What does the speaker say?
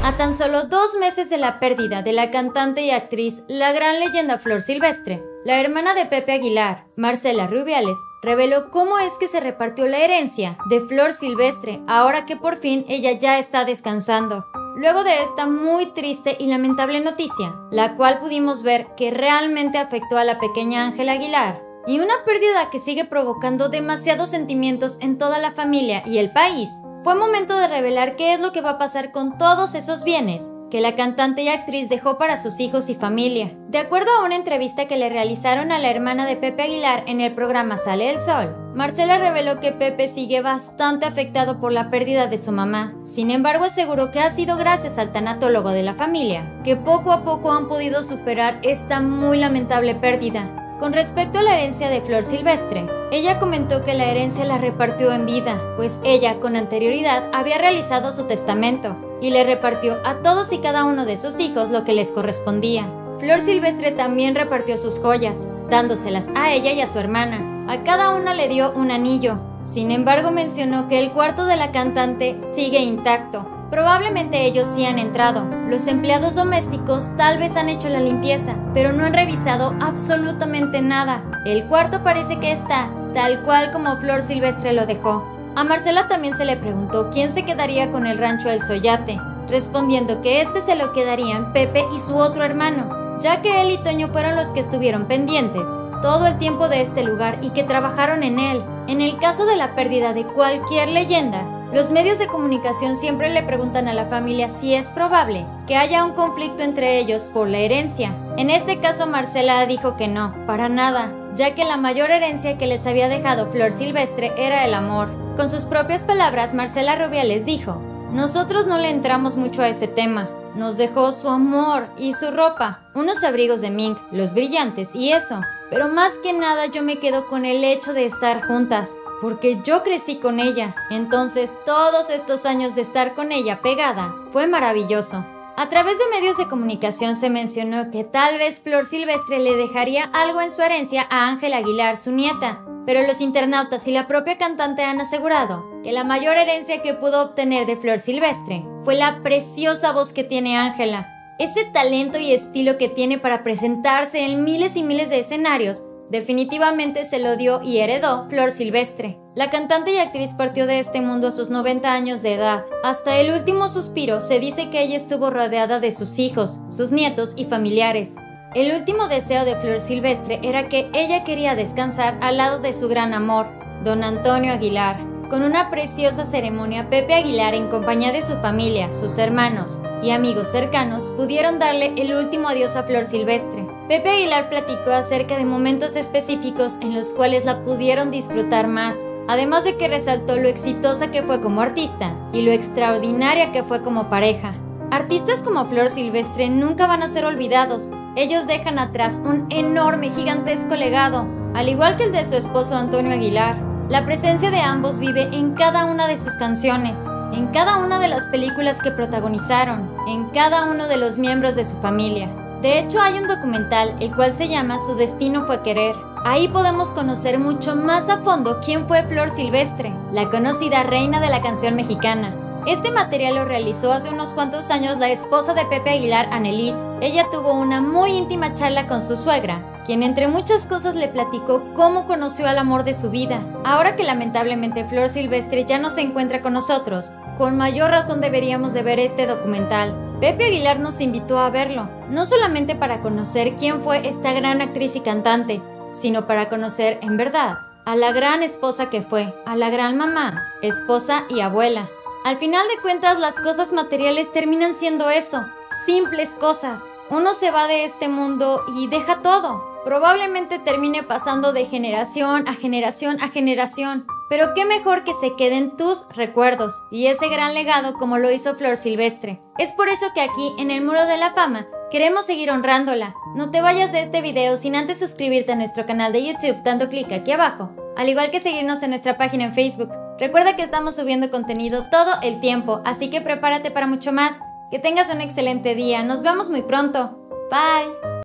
A tan solo 2 meses de la pérdida de la cantante y actriz, la gran leyenda Flor Silvestre, la hermana de Pepe Aguilar, Marcela Rubiales, reveló cómo es que se repartió la herencia de Flor Silvestre ahora que por fin ella ya está descansando. Luego de esta muy triste y lamentable noticia, la cual pudimos ver que realmente afectó a la pequeña Ángela Aguilar, y una pérdida que sigue provocando demasiados sentimientos en toda la familia y el país, fue momento de revelar qué es lo que va a pasar con todos esos bienes que la cantante y actriz dejó para sus hijos y familia. De acuerdo a una entrevista que le realizaron a la hermana de Pepe Aguilar en el programa Sale el Sol, Marcela reveló que Pepe sigue bastante afectado por la pérdida de su mamá. Sin embargo, aseguró que ha sido gracias al tanatólogo de la familia que poco a poco han podido superar esta muy lamentable pérdida. Con respecto a la herencia de Flor Silvestre, ella comentó que la herencia la repartió en vida, pues ella con anterioridad había realizado su testamento y le repartió a todos y cada uno de sus hijos lo que les correspondía. Flor Silvestre también repartió sus joyas, dándoselas a ella y a su hermana. A cada una le dio un anillo. Sin embargo, mencionó que el cuarto de la cantante sigue intacto. Probablemente ellos sí han entrado. Los empleados domésticos tal vez han hecho la limpieza, pero no han revisado absolutamente nada. El cuarto parece que está tal cual como Flor Silvestre lo dejó. A Marcela también se le preguntó quién se quedaría con el rancho El Soyate, respondiendo que este se lo quedarían Pepe y su otro hermano, ya que él y Toño fueron los que estuvieron pendientes todo el tiempo de este lugar y que trabajaron en él. En el caso de la pérdida de cualquier leyenda, los medios de comunicación siempre le preguntan a la familia si es probable que haya un conflicto entre ellos por la herencia. En este caso, Marcela dijo que no, para nada, ya que la mayor herencia que les había dejado Flor Silvestre era el amor. Con sus propias palabras, Marcela Rubiales dijo: "Nosotros no le entramos mucho a ese tema. Nos dejó su amor y su ropa, unos abrigos de mink, los brillantes y eso. Pero más que nada yo me quedo con el hecho de estar juntas, porque yo crecí con ella. Entonces todos estos años de estar con ella pegada fue maravilloso". A través de medios de comunicación se mencionó que tal vez Flor Silvestre le dejaría algo en su herencia a Ángela Aguilar, su nieta, pero los internautas y la propia cantante han asegurado que la mayor herencia que pudo obtener de Flor Silvestre fue la preciosa voz que tiene Ángela. Ese talento y estilo que tiene para presentarse en miles y miles de escenarios, definitivamente se lo dio y heredó Flor Silvestre. La cantante y actriz partió de este mundo a sus 90 años de edad. Hasta el último suspiro se dice que ella estuvo rodeada de sus hijos, sus nietos y familiares. El último deseo de Flor Silvestre era que ella quería descansar al lado de su gran amor, don Antonio Aguilar. Con una preciosa ceremonia, Pepe Aguilar, en compañía de su familia, sus hermanos y amigos cercanos, pudieron darle el último adiós a Flor Silvestre. Pepe Aguilar platicó acerca de momentos específicos en los cuales la pudieron disfrutar más, además de que resaltó lo exitosa que fue como artista y lo extraordinaria que fue como pareja. Artistas como Flor Silvestre nunca van a ser olvidados. Ellos dejan atrás un enorme, gigantesco legado, al igual que el de su esposo Antonio Aguilar. La presencia de ambos vive en cada una de sus canciones, en cada una de las películas que protagonizaron, en cada uno de los miembros de su familia. De hecho, hay un documental, el cual se llama Su destino fue querer. Ahí podemos conocer mucho más a fondo quién fue Flor Silvestre, la conocida reina de la canción mexicana. Este material lo realizó hace unos cuantos años la esposa de Pepe Aguilar, Annelies. Ella tuvo una muy íntima charla con su suegra, quien entre muchas cosas le platicó cómo conoció al amor de su vida. Ahora que lamentablemente Flor Silvestre ya no se encuentra con nosotros, con mayor razón deberíamos de ver este documental. Pepe Aguilar nos invitó a verlo, no solamente para conocer quién fue esta gran actriz y cantante, sino para conocer en verdad a la gran esposa que fue, a la gran mamá, esposa y abuela. Al final de cuentas, las cosas materiales terminan siendo eso, simples cosas. Uno se va de este mundo y deja todo. Probablemente termine pasando de generación a generación a generación, pero qué mejor que se queden tus recuerdos y ese gran legado como lo hizo Flor Silvestre. Es por eso que aquí, en el Muro de la Fama, queremos seguir honrándola. No te vayas de este video sin antes suscribirte a nuestro canal de YouTube dando clic aquí abajo, al igual que seguirnos en nuestra página en Facebook. Recuerda que estamos subiendo contenido todo el tiempo, así que prepárate para mucho más. Que tengas un excelente día. Nos vemos muy pronto. Bye.